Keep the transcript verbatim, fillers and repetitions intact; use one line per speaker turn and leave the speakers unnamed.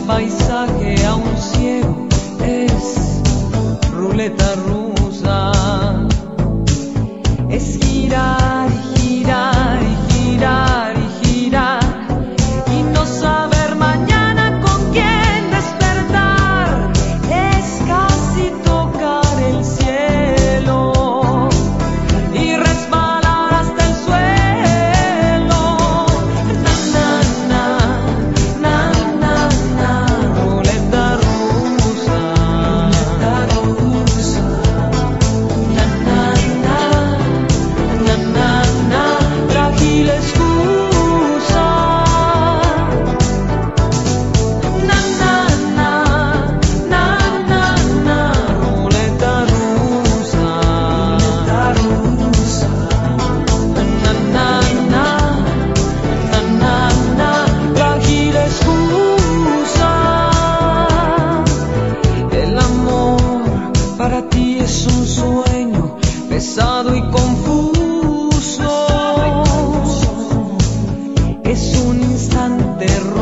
paisaje a un ciego es ruleta rusa. Es girar y girar y girar y girar y no saber mañana con quién despertar. Es casi tocar el cielo y resbalar hasta el suelo. Na, na, na, na, na, ruleta rusa. Ruleta rusa. Na, na, na, na, na, na, frágil excusa. Na, na, na, na, na, na, ruleta rusa. Ruleta rusa. Na, na, na, na, na, na, frágil excusa. El amor para ti es un sueño pesado y confuso. Es un instante